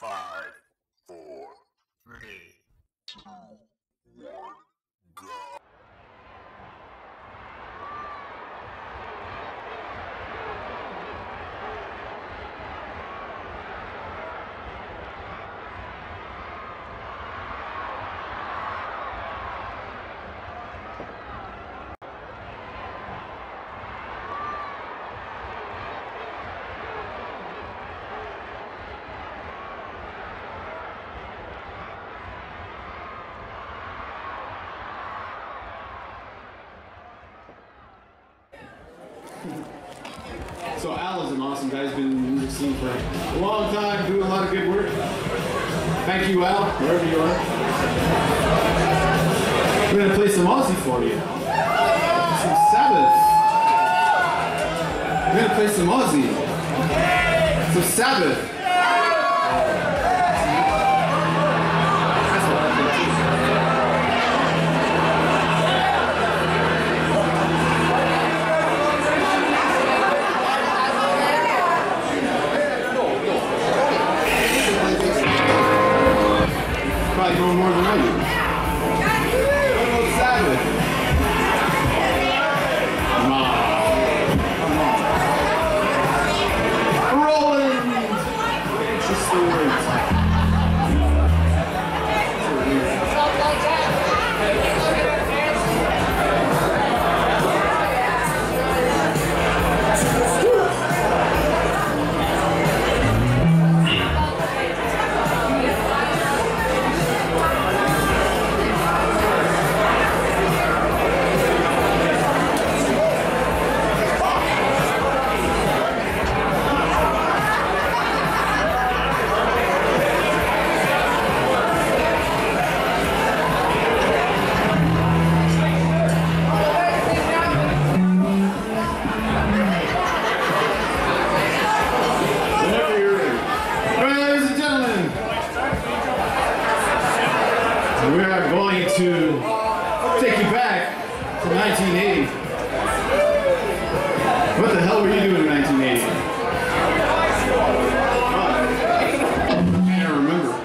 5, 4, 3, 2, 1, go. So Al is an awesome guy. He's been in the music scene for a long time, doing a lot of good work. Thank you, Al, wherever you are. We're gonna play some OZZ for you. Some Sabbath. We're gonna play some OZZ. Some Sabbath. Probably know more than I do. What about Sabbath? Come on. Roland! Interesting words. We are going to take you back to 1980. What the hell were you doing in 1980? I can't remember.